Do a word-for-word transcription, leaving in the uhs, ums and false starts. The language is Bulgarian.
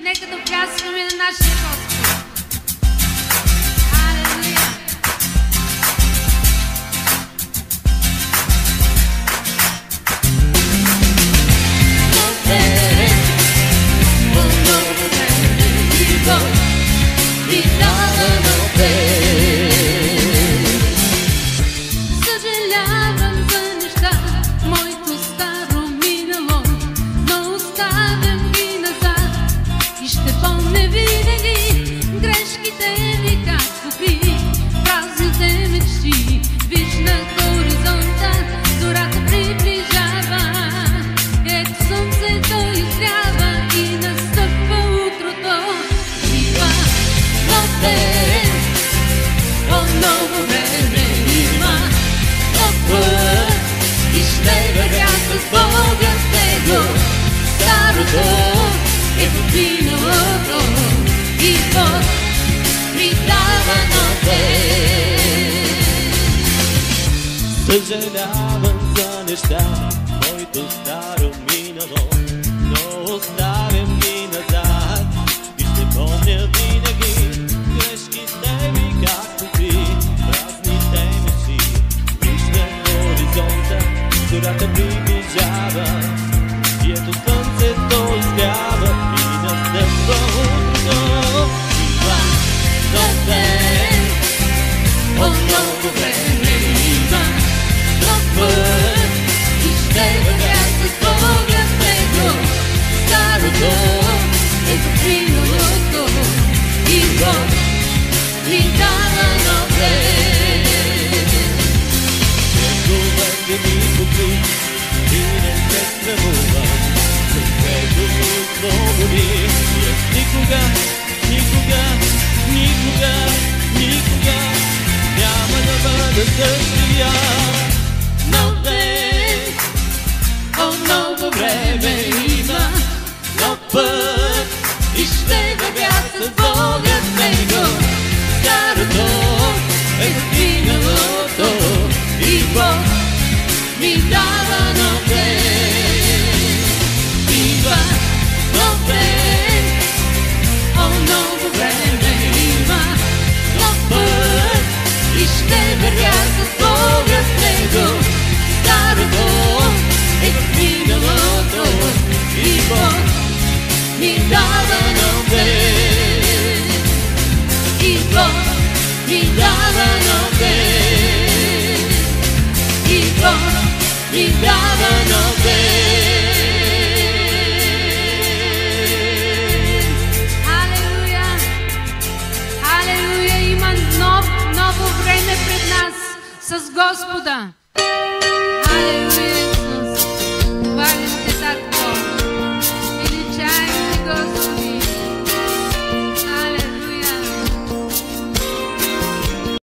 Нека да пляскаме на нашия Господ. Алелуя! Съжалявам за неща, моето старо минало, но оставям ги назад и ще помня винаги грешките ми, както при празните мечти. Виж на хоризонта, зората приближава, ето слънцето изгрява и настъпва утрото. Идва нов ден, по-ново време има, нов път и ще вървя с Бога в него. Старото е миналото и Бог ми дава нов ден. Съжалявам за неща, моето старо минало, но оставям ги назад и ще помня винаги грешките ми, както ти, празните мечти. Виж на хоризонта, зората приближава и ето слънцето изгрява и настъпва утрото. Идва нов ден, по-ново време има, нов път и ще вървя с Бога в него. Старото е миналото и Бог ми дава нов ден. Неговете ми покри и не се срамувам, защото отново ми никога, никога, никога, никога няма да бъда същия. Нов ден, по-ново време има, нов път и ще вървя с Бога в него. Старото е миналото и Бог ми дава нов ден. Идва нов ден, по-ново време има, нов път и ще вървя с Бога в него. Старото е миналото и Бог ми дава нов ден. И Бог ми дава нов ден. И Бог ми дава нов ден. Алелуя! Алелуя! Има нов, ново време пред нас с Господа.